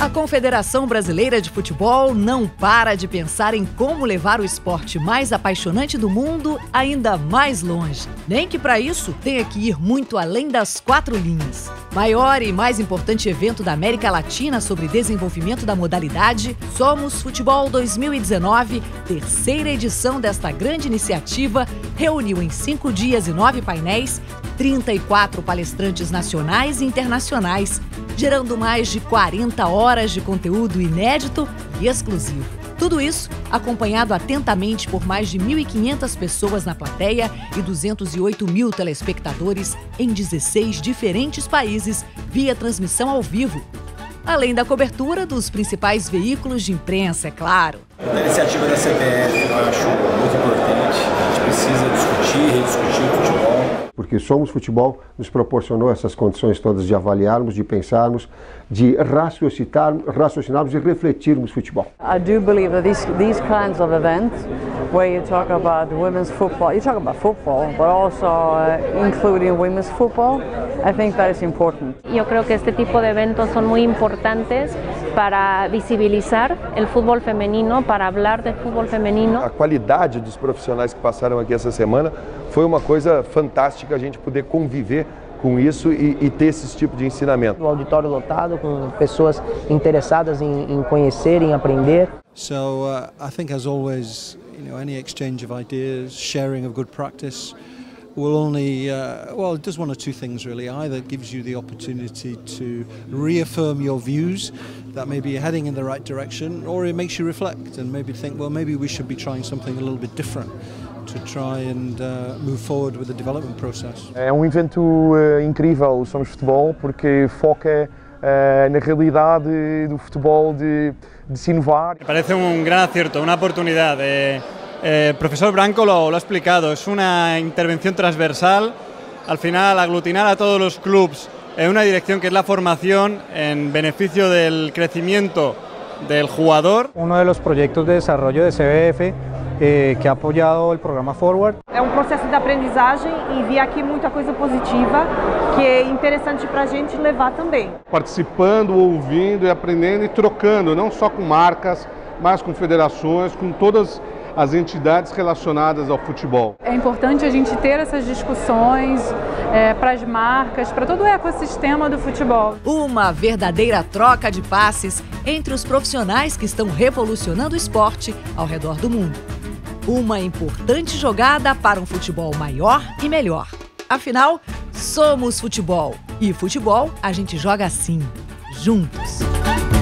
A Confederação Brasileira de Futebol não para de pensar em como levar o esporte mais apaixonante do mundo ainda mais longe. Nem que para isso tenha que ir muito além das 4 linhas. Maior e mais importante evento da América Latina sobre desenvolvimento da modalidade, Somos Futebol 2019, terceira edição desta grande iniciativa, reuniu em 5 dias e 9 painéis 34 palestrantes nacionais e internacionais, gerando mais de 40 horas de conteúdo inédito e exclusivo. Tudo isso acompanhado atentamente por mais de 1.500 pessoas na plateia e 208 mil telespectadores em 16 diferentes países via transmissão ao vivo. Além da cobertura dos principais veículos de imprensa, é claro. A iniciativa da CBF eu acho muito importante. A gente precisa discutir, rediscutir o futebol. Porque Somos Futebol nos proporcionou essas condições todas de avaliarmos, de pensarmos, de raciocinarmos e refletirmos futebol. I do believe that these kinds of events, where you talk about women's football, you talk about football, but also including women's football, I think that is important. Yo creo que este tipo de eventos son muy importantes para visibilizar el fútbol femenino, para hablar de fútbol femenino. A qualidade dos profissionais que passaram aqui essa semana foi uma coisa fantástica, a gente poder conviver com isso e ter esse tipo de ensinamento. O auditório lotado, com pessoas interessadas em conhecer, em aprender. So I think, as always, any exchange of ideas, sharing of good practice will only, it does one or two things really. Either it gives you the opportunity to reaffirm your views that maybe you're heading in the right direction, or it makes you reflect and maybe think, well, maybe we should be trying something a little bit different to try and move forward with the development process. É evento incrível o Somos Futebol porque foca na realidade do futebol de se inovar. Me parece un gran acierto, una oportunidad. El profesor Branco lo ha explicado, es una intervención transversal, al final aglutinar a todos los clubes en una dirección que es la formación en beneficio del crecimiento del jugador. Uno de los proyectos de desarrollo de CBF que ha apoiado o programa Forward. É processo de aprendizagem e vi aqui muita coisa positiva que é interessante para a gente levar também. Participando, ouvindo e aprendendo e trocando, não só com marcas, mas com federações, com todas as entidades relacionadas ao futebol. É importante a gente ter essas discussões para as marcas, para todo o ecossistema do futebol. Uma verdadeira troca de passes entre os profissionais que estão revolucionando o esporte ao redor do mundo. Uma importante jogada para um futebol maior e melhor. Afinal, somos futebol. E futebol a gente joga assim, juntos.